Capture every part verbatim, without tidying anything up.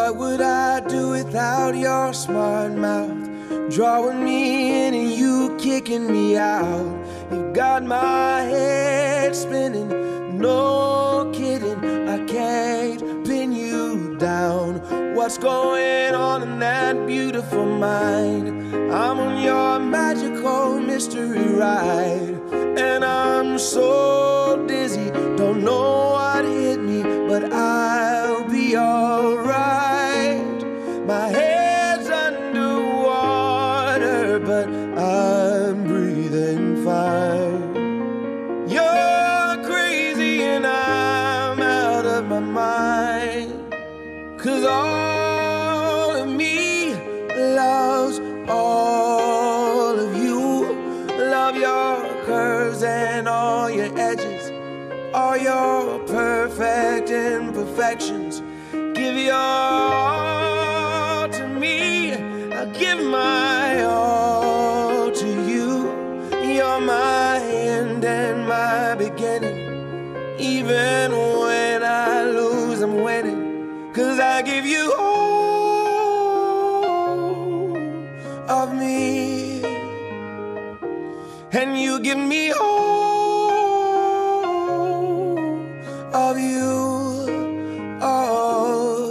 What would I do without your smart mouth? Drawing me in and you kicking me out. You got my head spinning, no kidding. I can't pin you down. What's going on in that beautiful mind? I'm on your magical mystery ride, and I'm so dizzy, don't know what hit me, but I'll be alright. My head's underwater, but I'm breathing fine. You're crazy and I'm out of my mind, 'cause all of me loves all of you. Love your curves and all your edges, all your perfect imperfections. Give your all to me, I'll give my all to you. You're my end and my beginning. Even when I lose, I'm winning, 'cause I give you all of me, and you give me all of you. Oh,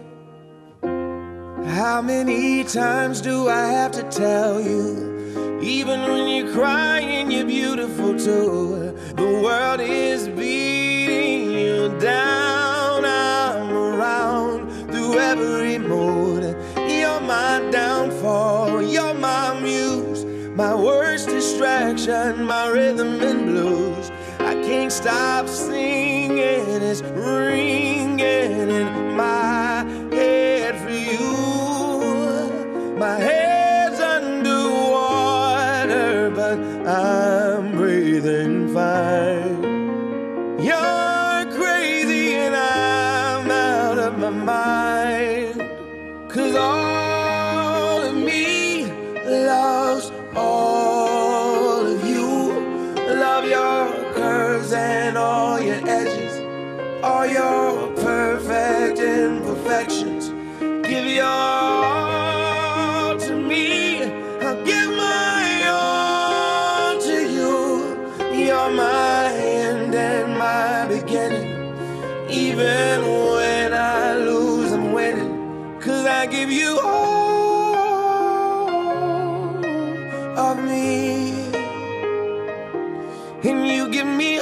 how many times do I have to tell you? Even when you're crying, you're beautiful too. The world is beating you down. I'm around through every mood. You're my downfall, you're my muse, my worst distraction, my rhythm and blues. I can't stop singing, it's ringing in my head for you. My head's underwater, but I'm breathing fine. You're crazy and I'm out of my mind, 'cause all of me loves all of you. Love your curves and all your edges, all your perfect imperfections. Give your all to me, I'll give my all to you. You're my end and my beginning. Even when I lose, I'm winning, 'cause I give you all of me, and you give me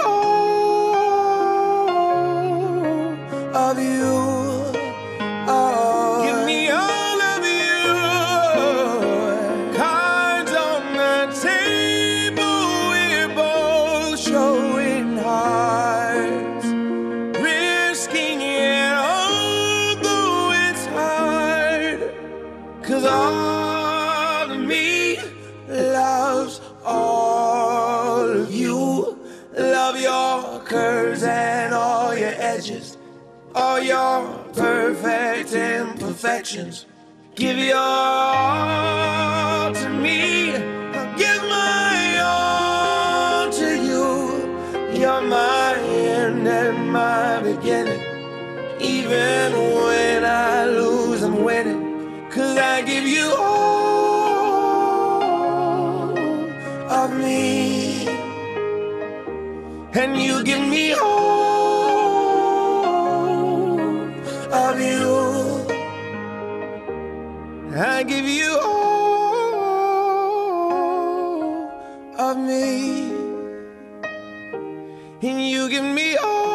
all of you. Oh, give me all of you. Cards on the table, we're both showing hearts, risking it although it's hard, 'cause all of me loves all of you. Love your curves and all your edges, all your perfect imperfections. Give your all to me, I'll give my all to you. You're my end and my beginning. Even when I lose, I'm winning, 'cause I give you all of me, and you give me all of you. I give you all of me, and you give me all